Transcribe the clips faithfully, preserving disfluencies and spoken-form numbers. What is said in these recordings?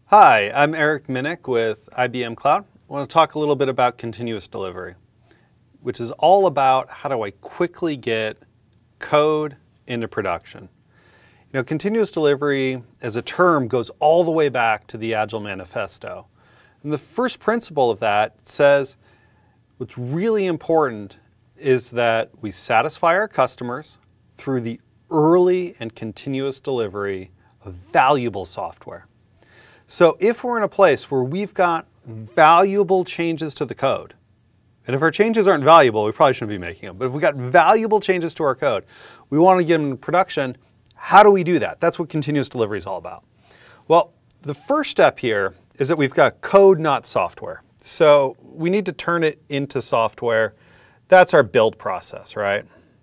Hi, I'm Eric Minick with I B M Cloud. I want to talk a little bit about continuous delivery, which is all about how do I quickly get code into production. You know, continuous delivery as a term goes all the way back to the Agile Manifesto. And the first principle of that says what's really important is that we satisfy our customers through the early and continuous delivery of valuable software. So if we're in a place where we've got valuable changes to the code, and if our changes aren't valuable, we probably shouldn't be making them, but if we've got valuable changes to our code, we want to get them into production, how do we do that? That's what continuous delivery is all about. Well, the first step here is that we've got code, not software. So we need to turn it into software. That's our build process, right?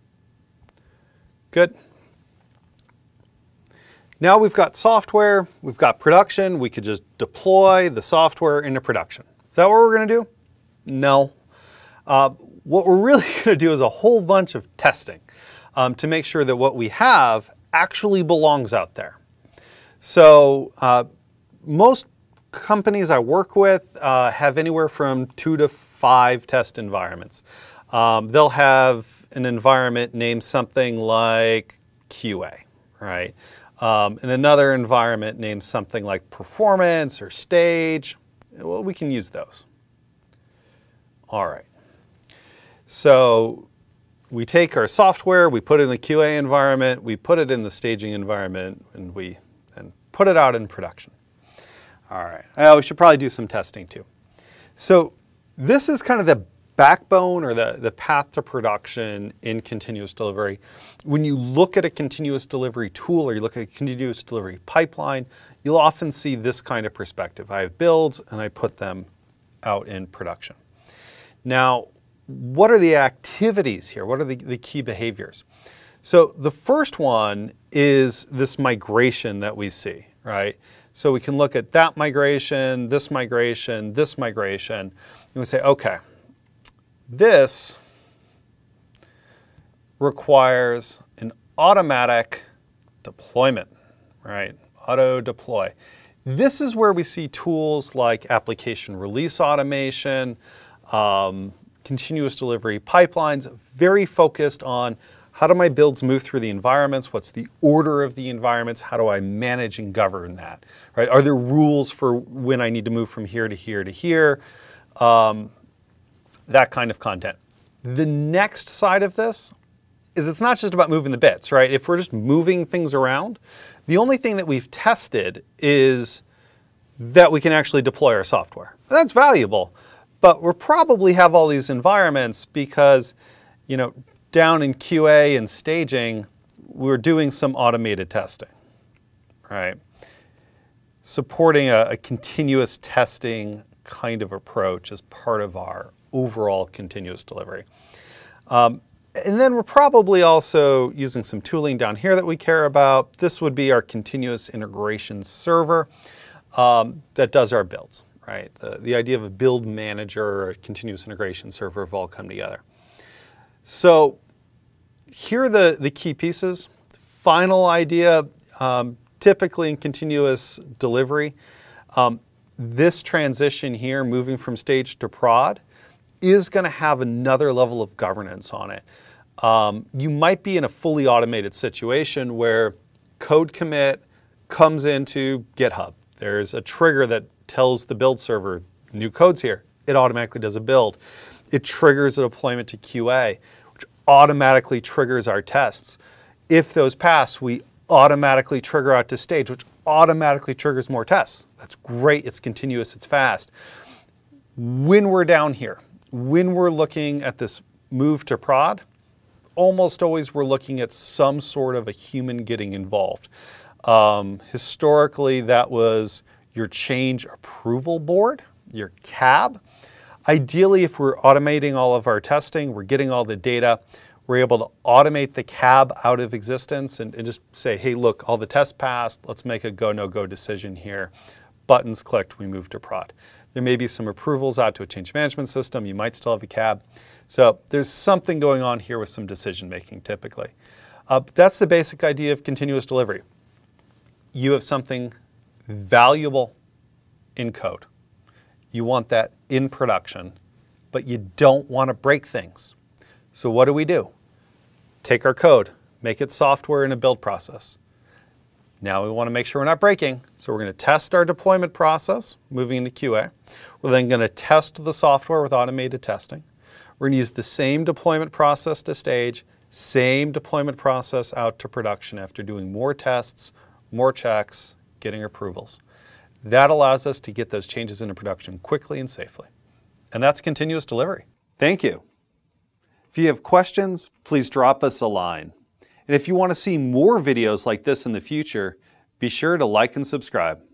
Good. Now we've got software, we've got production, we could just deploy the software into production. Is that what we're going to do? No. Uh, what we're really going to do is a whole bunch of testing um, to make sure that what we have actually belongs out there. So uh, most companies I work with uh, have anywhere from two to five test environments. Um, they'll have an environment named something like Q A, right? Um, in another environment named something like performance or stage. Well, we can use those. All right. So we take our software, we put it in the Q A environment, we put it in the staging environment, and we and put it out in production. All right. Oh, we should probably do some testing too. So this is kind of the backbone or the, the path to production in continuous delivery. When you look at a continuous delivery tool or you look at a continuous delivery pipeline, you'll often see this kind of perspective. I have builds and I put them out in production. Now, what are the activities here? What are the, the key behaviors? So the first one is this migration that we see, right? So we can look at that migration, this migration, this migration, and we say, okay, this requires an automatic deployment, right? Auto deploy. This is where we see tools like application release automation, um, continuous delivery pipelines, very focused on how do my builds move through the environments? What's the order of the environments? How do I manage and govern that, right? Are there rules for when I need to move from here to here to here? Um, that kind of content. The next side of this is it's not just about moving the bits, right? If we're just moving things around, the only thing that we've tested is that we can actually deploy our software. That's valuable, but we'll probably have all these environments because, you know, down in Q A and staging, we're doing some automated testing, right? Supporting a, a continuous testing kind of approach as part of our overall continuous delivery. Um, and then we're probably also using some tooling down here that we care about. This would be our continuous integration server um, that does our builds, right? The, the idea of a build manager or a continuous integration server have all come together. So here are the, the key pieces. Final idea, um, typically in continuous delivery, um, this transition here, moving from stage to prod, is going to have another level of governance on it. Um, you might be in a fully automated situation where code commit comes into GitHub. There's a trigger that tells the build server, new code's here. It automatically does a build. It triggers a deployment to Q A, which automatically triggers our tests. If those pass, we automatically trigger out to stage, which automatically triggers more tests. That's great. It's continuous. It's fast. When we're down here, when we're looking at this move to prod, almost always we're looking at some sort of a human getting involved. Um, historically, that was your change approval board, your C A B. Ideally, if we're automating all of our testing, we're getting all the data, we're able to automate the C A B out of existence and, and just say, hey, look, all the tests passed, let's make a go, no go decision here. Buttons clicked, we move to prod. There may be some approvals out to a change management system. You might still have a C A B. So there's something going on here with some decision making typically. Uh, that's the basic idea of continuous delivery. You have something valuable in code. You want that in production, but you don't want to break things. So what do we do? Take our code, make it software in a build process. Now we want to make sure we're not breaking, so we're going to test our deployment process, moving into Q A. We're then going to test the software with automated testing. We're going to use the same deployment process to stage, same deployment process out to production after doing more tests, more checks, getting approvals. That allows us to get those changes into production quickly and safely. And that's continuous delivery. Thank you. If you have questions, please drop us a line. And if you want to see more videos like this in the future, be sure to like and subscribe.